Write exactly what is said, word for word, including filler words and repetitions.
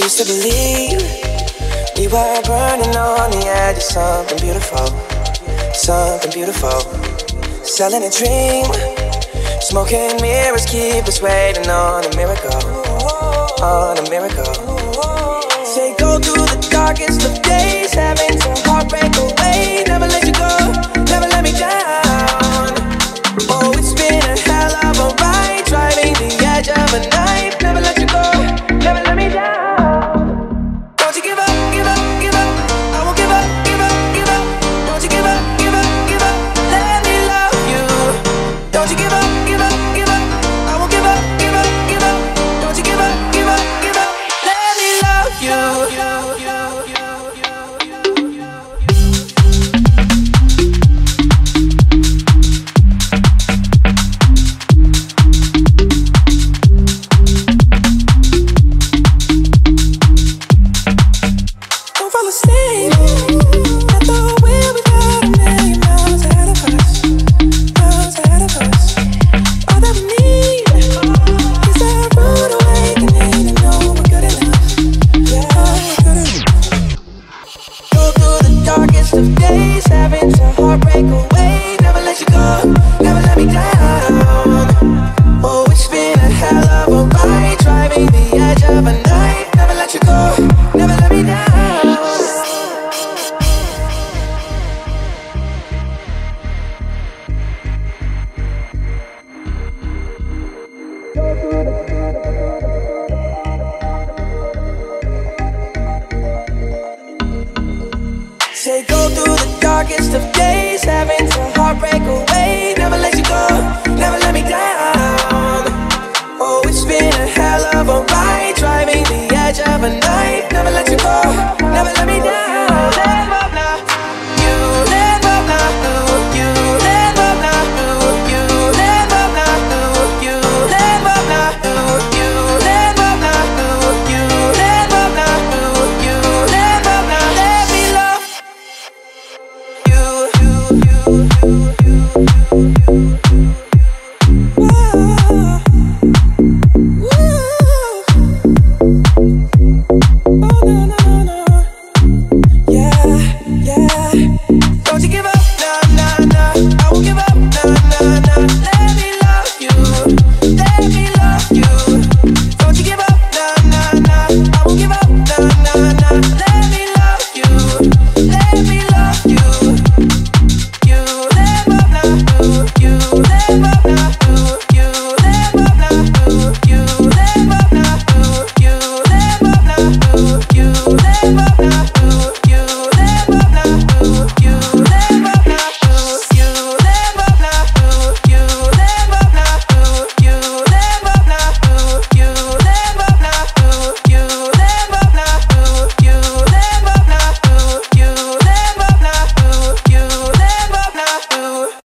used to believe we were burning on the edge of something beautiful, something beautiful. Selling a dream, smoking mirrors keep us waiting on a miracle, on a miracle. Say go through the darkest of days, having to heartbreak away. Never let you go, never let me down. Oh, it's been a hell of a ride, driving the edge of a knife. Never let you go, never let me down. Don't you give up, give up, give up. I won't give up, give up, give up. Don't you give up, give up, give up. Let me love you. Don't you give up, give up, give up. I won't give up, give up, give up. Don't you give up, give up, give up. Let me love you. Don't fall asleep at the wheel. We got a million miles ahead of us, miles ahead of us. All that we need is that rude awakening to know we're good enough. Yeah, we're good enough. Go through the darkest of days, having to heartbreak away. Never let you go, never let me down. Oh, it's been a hell of a ride, driving the edge of a night. Never let you go, never let me down. Say go through the darkest of days, having to